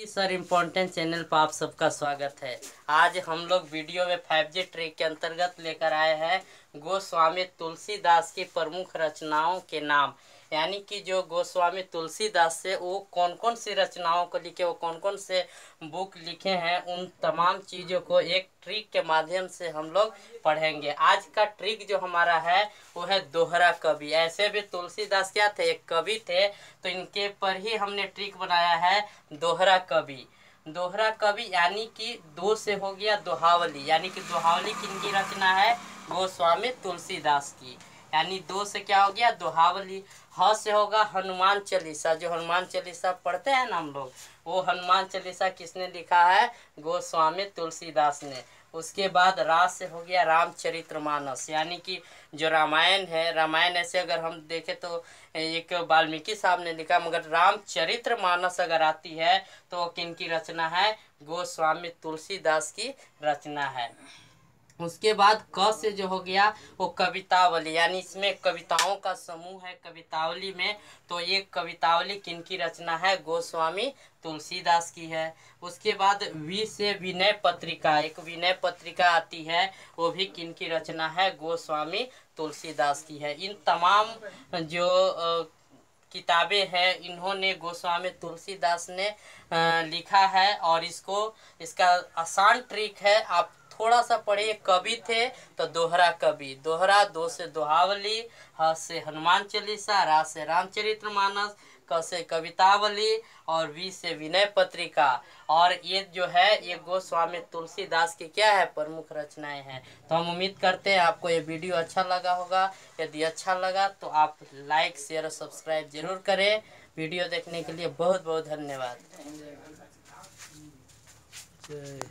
जी sir, important channel पर आप सबका स्वागत है। आज हम लोग वीडियो में 5G ट्रिक के अंतर्गत लेकर आए हैं गोस्वामी तुलसीदास की प्रमुख रचनाओं के नाम। यानी कि जो गोस्वामी तुलसीदास से वो कौन कौन सी रचनाओं को लिखे, वो कौन कौन से बुक लिखे हैं, उन तमाम चीज़ों को एक ट्रिक के माध्यम से हम लोग पढ़ेंगे। आज का ट्रिक जो हमारा है वो है दोहरा कवि। ऐसे भी तुलसीदास क्या थे, एक कवि थे, तो इनके पर ही हमने ट्रिक बनाया है दोहरा कवि। दोहरा कवि यानी कि दो से हो गया दोहावली, यानी कि दोहावली किनकी रचना है, गोस्वामी तुलसीदास की। यानी दो से क्या हो गया, दोहावली। ह से होगा हनुमान चालीसा, जो हनुमान चालीसा पढ़ते हैं ना हम लोग, वो हनुमान चालीसा किसने लिखा है, गोस्वामी तुलसीदास ने। उसके बाद रा से हो गया रामचरितमानस, यानी कि जो रामायण है, रामायण ऐसे अगर हम देखें तो एक वाल्मीकि साहब ने लिखा, मगर रामचरितमानस अगर आती है तो किनकी रचना है, गोस्वामी तुलसीदास की रचना है। उसके बाद क से जो हो गया वो कवितावली, यानी इसमें कविताओं का समूह है कवितावली में, तो ये कवितावली किनकी रचना है, गोस्वामी तुलसीदास की है। उसके बाद वी से विनय पत्रिका, एक विनय पत्रिका आती है, वो भी किनकी रचना है, गोस्वामी तुलसीदास की है। इन तमाम जो किताबें हैं इन्होंने गोस्वामी तुलसीदास ने लिखा है। और इसका आसान ट्रिक है, आप थोड़ा सा पढ़िए। कवि थे तो दोहरा कवि, दोहरा, दो से दोहावली, ह से हनुमान चालीसा, रा से रामचरितमानस, क से कवितावली और वी से विनय पत्रिका। और ये जो है ये गोस्वामी तुलसीदास की क्या है, प्रमुख रचनाएं हैं। तो हम उम्मीद करते हैं आपको ये वीडियो अच्छा लगा होगा। यदि अच्छा लगा तो आप लाइक, शेयर और सब्सक्राइब जरूर करें। वीडियो देखने के लिए बहुत बहुत धन्यवाद।